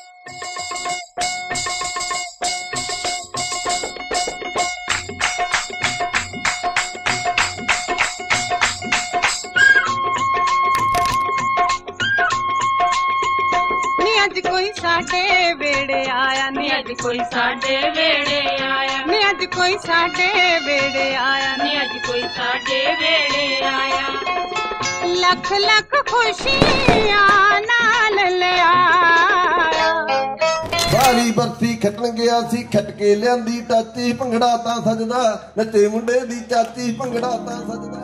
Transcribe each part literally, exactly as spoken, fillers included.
अज कोई साडे वेड़े आया नी अज कोई साडे वेड़े आया नी अज कोई साडे वेड़े आया नी अज कोई साडे वेड़े आया लख लख खुशियां नाल ले आया सारी बरसी खटन गया सी खट के लियांदी टाची भंगड़ा तां सजदा नचे मुंडे दी चाची भंगड़ा तां सजदा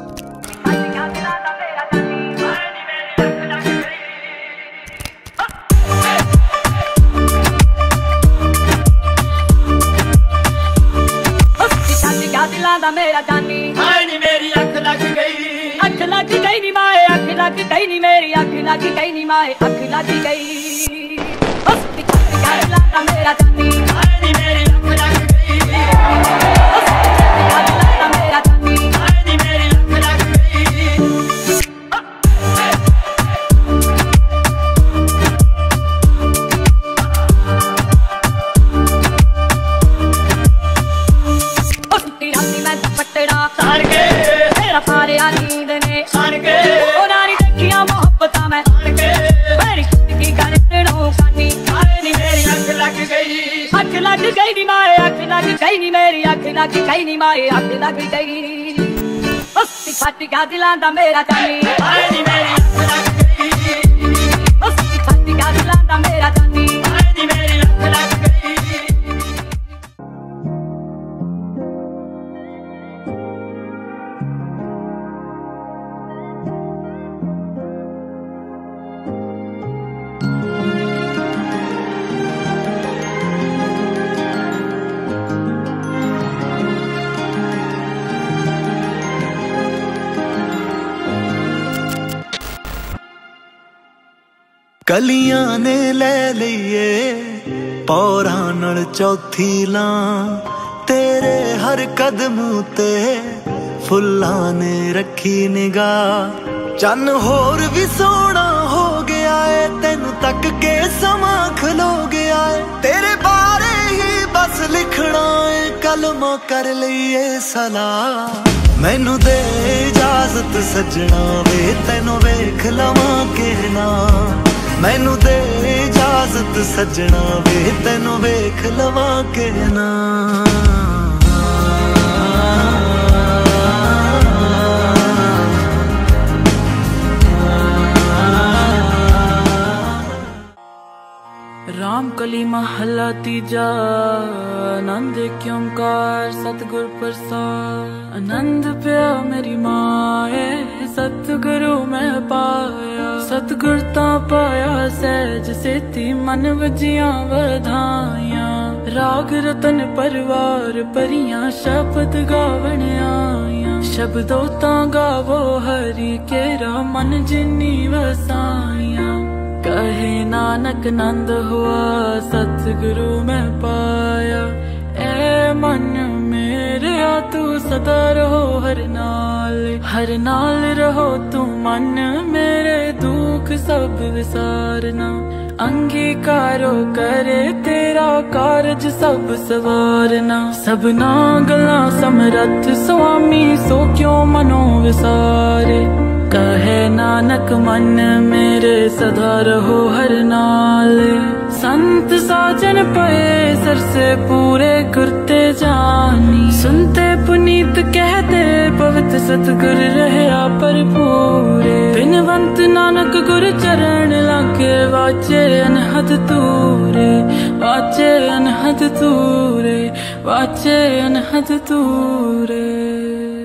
दिलां दा मेरा जानी हाय नी मेरी अख लग गई अख लग गई नी माए अख लग गई नी मेरी अख लग गई नी माए अख लग गई बस दिलां दा मेरा जानी हाय नी मेरी अख लग गई बस दिलां दा मेरा जानी हाय नी मेरी अख लग गई सार के मेरा पारिया नींद ने सार के ओ नारी देखिया मोहब्बता मैं सार के मेरी जिंदगी का नितड़ों कानी हाय नी मेरी अख लग गई अख लग गई नी माए अख लग गई नी मेरी अख लग गई नी माए अख लग गई उस्ती फट गया दिलां दा मेरा जानी हाय नी मेरी अख लग गई उस्ती फट गया दिलां दा मेरा जानी हाय नी मेरी अख लग गई कलियां ने ले लिए पौरां नाल चौथी लां तेरे हर कदम ते फुल्लां ने रखी निगाह चन्न होर भी सोहना हो गया है तेनू तक के समा खलो गया है तेरे बारे ही बस लिखना है कलमा कर लईए सलाह मैनू दे इजाजत सजना वे तेनू वेख लवां के ना मैनू दे इजाजत सजना वे तेनू वेख लवां के ना राम कली महला तीजा आनंद क्योंकार सतगुर प्रसाद आनंद पिया मेरी माए सतगुरु मैं पाया सतगुर ता पाया सहज सेती मन वजियां वधाइयां राग रतन परवार परियां शब्द गावण आइयां शब्दों ता गावो हरि केरा मन जिन्नी वसाइयां कहे नानक नंद हुआ सतगुरु मैं पाया ए मन मेरे आ तू सदा रहो हर नाल हर नाल रहो तू मन मेरे दुख सब विसारना अंगीकारो करे तेरा कारज सब सवारना सबना गला समरथ स्वामी सो क्यों मनो विसारे कहे नानक मन मेरे सदा रहो हर नाल संत साजन पए सर से पूरे करते जानी सुनते पुनीत कहते पवित्र सतगुर रहया पर पूरे बिनवंत नानक गुर चरण लागे वाचे अनहद तूरे वाचे अनहद तूरे वाचे अनहद तूरे।